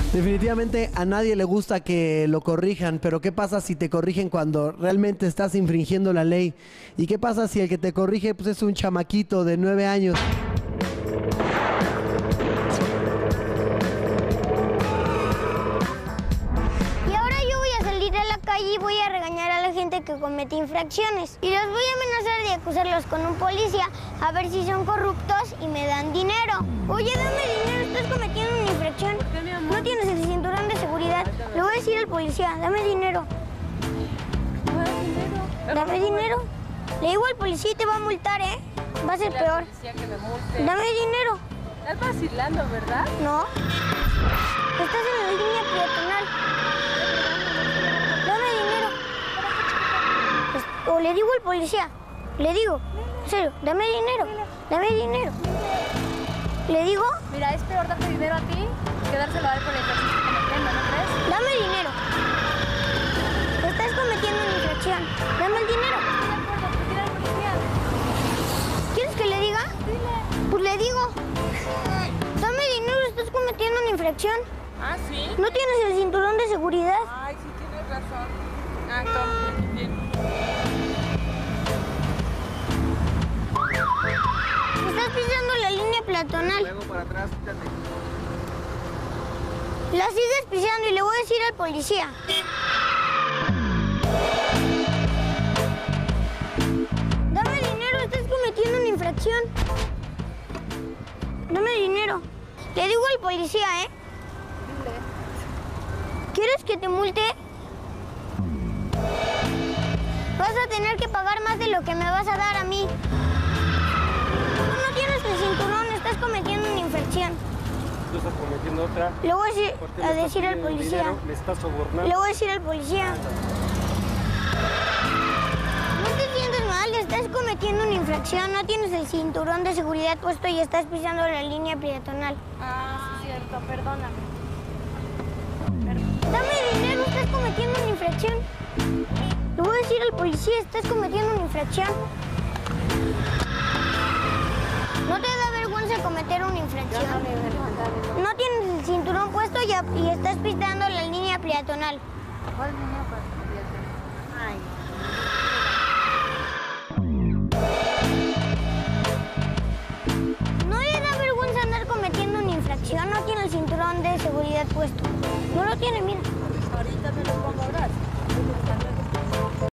Definitivamente a nadie le gusta que lo corrijan, pero ¿qué pasa si te corrigen cuando realmente estás infringiendo la ley? ¿Y qué pasa si el que te corrige pues, es un chamaquito de 9 años? Y ahora yo voy a salir a la calle y voy a regañar a la gente que comete infracciones. Y los voy a amenazar de acusarlos con un policía a ver si son corruptos y me dan dinero. Oye, dame dinero, estás cometiendo una infracción. No tienes el cinturón de seguridad. Le voy a decir al policía, dame dinero. Dame dinero. Le digo al policía y te va a multar, ¿eh? Va a ser peor. Dame dinero. Estás vacilando, ¿verdad? No. Estás en la línea peatonal. Dame dinero. O le digo al policía. Le digo, en serio, dame dinero. Dame dinero. ¿Le digo? Mira, es peor darte dinero a ti que dárselo a él por el ejercicio que cometiendo, ¿no crees? Dame dinero. Estás cometiendo una infracción. Dame el dinero. Estoy de acuerdo, pues dile al policía. ¿Quieres que le diga? Dile. Pues le digo. Dame dinero, estás cometiendo una infracción. Ah, ¿sí? No tienes el cinturón de seguridad. Ay, sí tienes razón. Ah, toma, bien. Estás pisando la línea peatonal. Luego para atrás, quítate. La sigues pisando y le voy a decir al policía. Dame dinero, estás cometiendo una infracción. Dame dinero. Le digo al policía, ¿eh? ¿Quieres que te multe? Vas a tener que pagar más de lo que me vas a dar a mí. Tú no tienes el cinturón, estás cometiendo una infracción. Tú estás cometiendo otra. Le voy Porque a le decir al estás pidiendo policía. dinero, le estás sobornando. Le voy a decir al policía. No te sientas mal, estás cometiendo una infracción. No tienes el cinturón de seguridad puesto y estás pisando la línea peatonal. Ah, sí, cierto, perdóname. Dame dinero, estás cometiendo una infracción. Le voy a decir al policía, estás cometiendo una infracción. ¿No te da vergüenza cometer una infracción? No tienes el cinturón puesto y estás pisando la línea peatonal. ¿Cuál línea para Ay. ¿No le da vergüenza andar cometiendo una infracción? No tiene el cinturón de seguridad puesto. No lo tiene, mira.